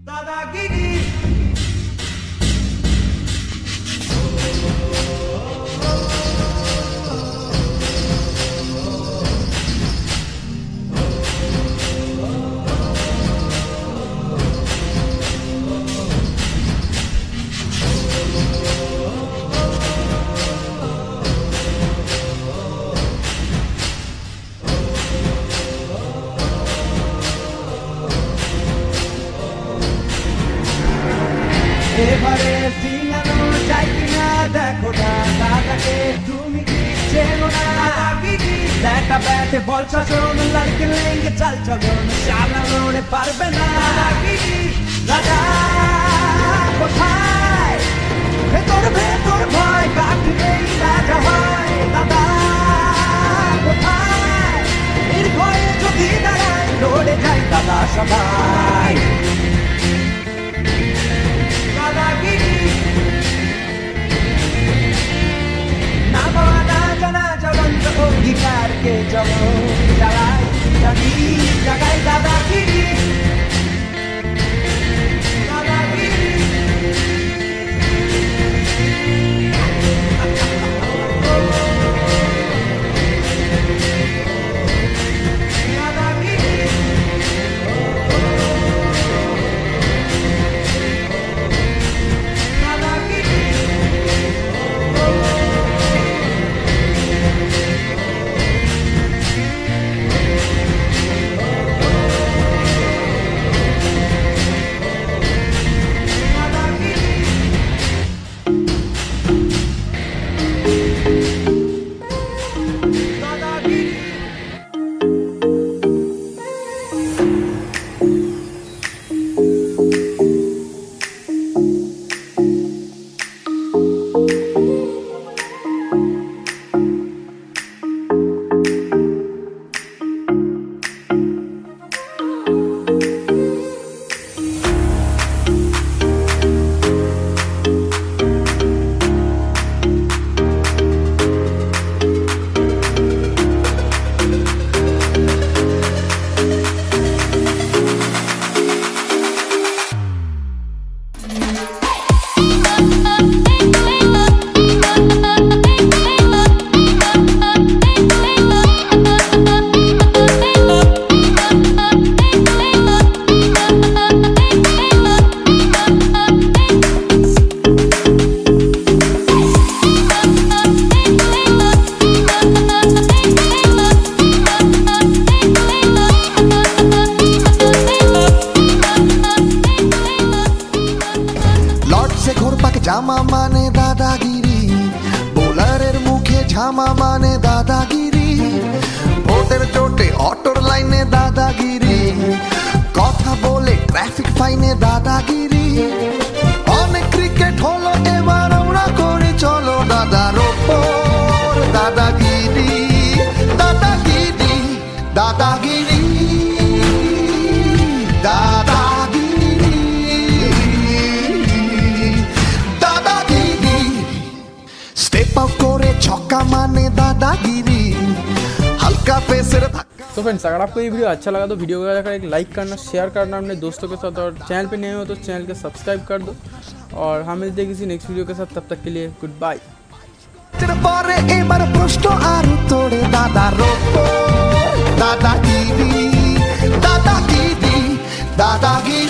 দাদাগিরি এবারে সিনানো চাই কিনা দেখো না দাদাকে তুমি কি চেনো না দাদাগিরি দেখা ব্যাটে বল শাসন লড়কে লেঙ্গে চাল চলন চালানোরে পারবে না দাদাগিরি দাদা কোথায় ভেতর ভেতর ভয় কাটলেই রাজা হয় দাদা কোথায় নির্ভয়ে যদি দাঁড়ায় লড়ে যায় দাদা সবাই অধিকার কে জগৎ জ্বালায় জানি জাগায় দাদাগিরি দাদাগিরি জামা মানে দাদাগিরি বোলারের মুখে ঝামা মানে দাদাগিরি ভোটের চোটে অটোর লাইনে দাদাগিরি কথা বলে ট্রাফিক ফাইনে দাদাগিরি অনেক ক্রিকেট হলো এবার আমরা করে চলো দাদার ওপর দাদাগিরি দাদাগিরি দাদাগিরি छक्का माने दादागिरी हल्का पेसर धक्का। तो फ्रेंड्स अगर आपको ये वीडियो अच्छा लगा तो वीडियो को जाकर एक लाइक करना, शेयर करना अपने दोस्तों के साथ, और चैनल पे नए हो तो चैनल को सब्सक्राइब कर दो। और हम मिलते हैं किसी नेक्स्ट वीडियो के साथ, तब तक के लिए गुड बाय। दादागिरी दादागिरी दादागिरी।